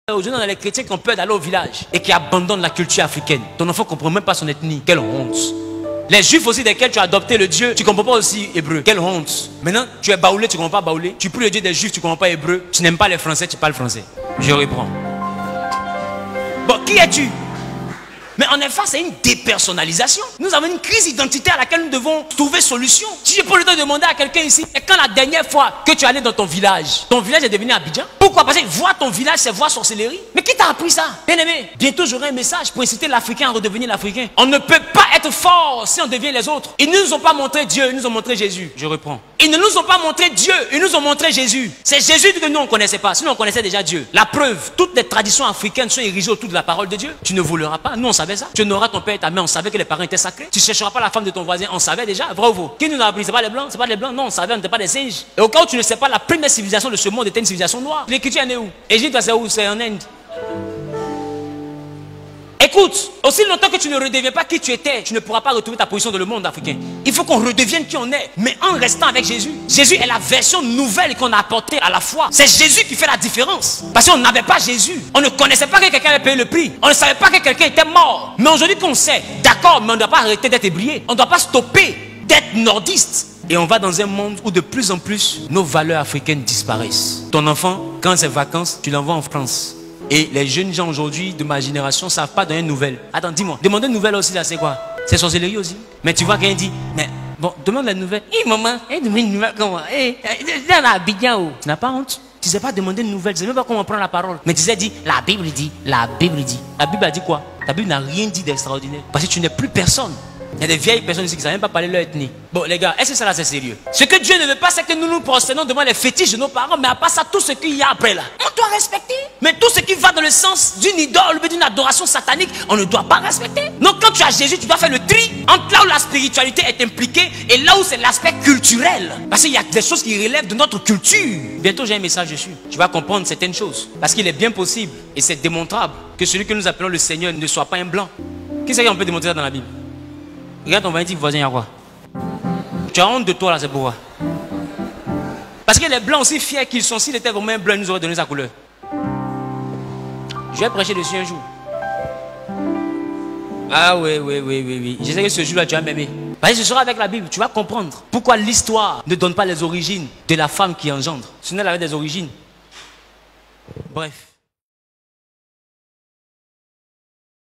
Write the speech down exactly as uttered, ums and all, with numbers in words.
Aujourd'hui, on a les chrétiens qui ont peur d'aller au village et qui abandonnent la culture africaine. Ton enfant ne comprend même pas son ethnie. Quelle honte. Les juifs aussi desquels tu as adopté le Dieu, tu ne comprends pas aussi hébreu. Quelle honte. Maintenant, tu es baoulé, tu ne comprends pas baoulé. Tu pries le Dieu des juifs, tu ne comprends pas hébreu. Tu n'aimes pas les français, tu parles français. Je reprends. Bon, qui es-tu? Mais on est face à une dépersonnalisation. Nous avons une crise identitaire à laquelle nous devons trouver solution. Si je peux le temps de demander à quelqu'un ici, et quand la dernière fois que tu es allé dans ton village, ton village est devenu Abidjan? Pourquoi? Parce que voir ton village, c'est voir sorcellerie. Mais qui t'a appris ça? Bien aimé, bientôt j'aurai un message pour inciter l'Africain à redevenir l'Africain. On ne peut pas être fort si on devient les autres. Ils ne nous ont pas montré Dieu, ils nous ont montré Jésus. Je reprends. Ils ne nous ont pas montré Dieu, ils nous ont montré Jésus. C'est Jésus que nous on ne connaissait pas, sinon on connaissait déjà Dieu. La preuve, toutes les traditions africaines sont érigées autour de la parole de Dieu. Tu ne voleras pas, nous on savait ça. Tu n'auras ton père et ta mère, on savait que les parents étaient sacrés. Tu ne chercheras pas la femme de ton voisin, on savait déjà. Vrai ou faux? Qui nous a appris? C'est pas les blancs, c'est pas les blancs, non, on savait, on n'était pas des singes. Et au cas où tu ne sais pas, la première civilisation de ce monde était une civilisation noire. L'écriture est où? Égypte, c'est où? C'est en Inde. Écoute, aussi longtemps que tu ne redeviens pas qui tu étais, tu ne pourras pas retrouver ta position dans le monde africain. Il faut qu'on redevienne qui on est, mais en restant avec Jésus. Jésus est la version nouvelle qu'on a apportée à la foi. C'est Jésus qui fait la différence. Parce qu'on n'avait pas Jésus. On ne connaissait pas que quelqu'un avait payé le prix. On ne savait pas que quelqu'un était mort. Mais aujourd'hui qu'on sait, d'accord, mais on ne doit pas arrêter d'être ébrié. On ne doit pas stopper d'être nordiste. Et on va dans un monde où de plus en plus, nos valeurs africaines disparaissent. Ton enfant, quand c'est vacances, tu l'envoies en France. Et les jeunes gens aujourd'hui de ma génération ne savent pas donner une nouvelle. Attends, dis-moi, demander une nouvelle aussi là, c'est quoi? C'est sorcellerie aussi. Mais tu vois quelqu'un dit, mais bon, demande la nouvelle. Hé, hey, maman, hey, demande une nouvelle comment? Hé, hey, dans la Abidjan. Tu n'as pas honte? Tu ne sais pas demander une nouvelle, tu ne sais même pas comment prendre la parole. Mais tu sais, dit, la Bible dit, la Bible dit. La Bible a dit quoi? La Bible n'a rien dit d'extraordinaire. Parce que tu n'es plus personne. Il y a des vieilles personnes ici qui ne savent même pas parler leur ethnie. Bon, les gars, est-ce que ça là c'est sérieux? Ce que Dieu ne veut pas, c'est que nous nous prosternons devant les fétiches de nos parents, mais à part ça, tout ce qu'il y a après là, on doit respecter. Mais tout ce qui va dans le sens d'une idole ou d'une adoration satanique, on ne doit pas respecter. Donc quand tu as Jésus, tu dois faire le tri entre là où la spiritualité est impliquée et là où c'est l'aspect culturel. Parce qu'il y a des choses qui relèvent de notre culture. Bientôt j'ai un message dessus. Tu vas comprendre certaines choses. Parce qu'il est bien possible, et c'est démontrable, que celui que nous appelons le Seigneur ne soit pas un blanc. Qui c'est qu'on peut démontrer ça dans la Bible? Regarde ton voisin, il y a quoi? Tu as honte de toi là, c'est pourquoi? Parce que les blancs aussi fiers qu'ils sont, s'il était vraiment un blanc, ils nous auraient donné sa couleur. Je vais prêcher dessus un jour. Ah oui, oui, oui, oui, oui. Je sais que ce jour-là, tu vas m'aimer. Parce que ce sera avec la Bible, tu vas comprendre pourquoi l'histoire ne donne pas les origines de la femme qui engendre. Ce n'est pas des origines. Bref.